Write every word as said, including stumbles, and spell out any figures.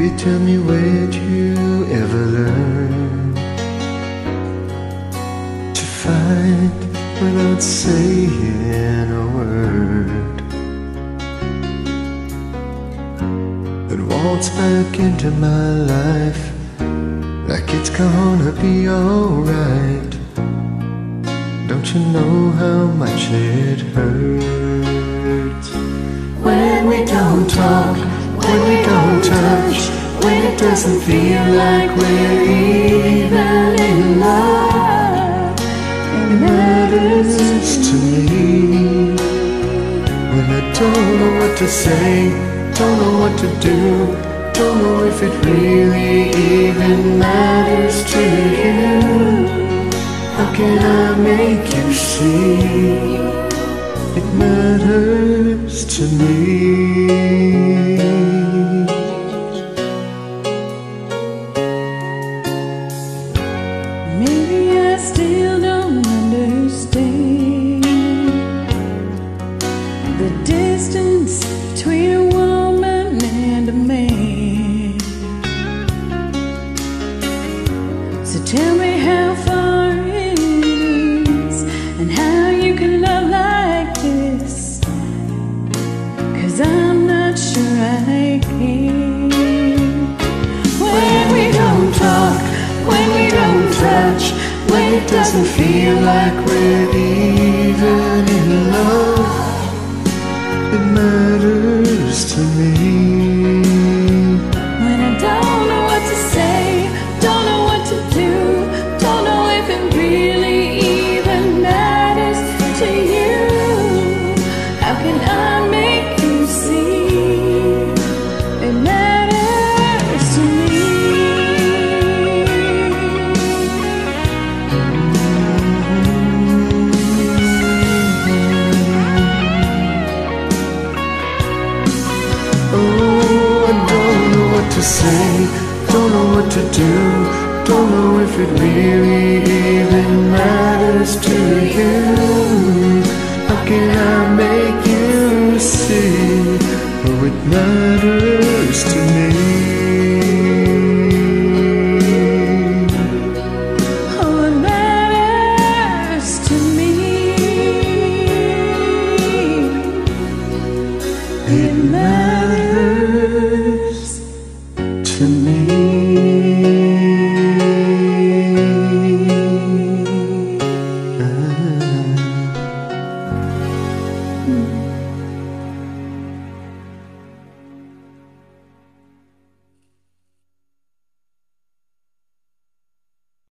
Baby, tell me, where'd you ever learn to fight without saying a word, and waltz back into my life like it's gonna be alright? Don't you know how much it hurts when we don't talk, when we don't touch, when it doesn't feel like we're even in love? It matters to me when I don't know what to say, don't know what to do, don't know if it really even matters to you. How can I make you see it matters to me? Maybe I still don't understand the distance between a woman and a man. So tell me how far it is and how you can love like this, 'cause I'm not sure I can. When we don't talk, when we don't touch, when it doesn't feel like we're even in love, It matters to me when I don't know what to say, don't know what to do, don't know if it really even matters to you. How can I make you see it matters to me? Oh, I don't know what to say, don't know what to do, don't know if it really even matters to you. How can I make you see? Oh, it matters to me. Oh, it matters to me. It matters.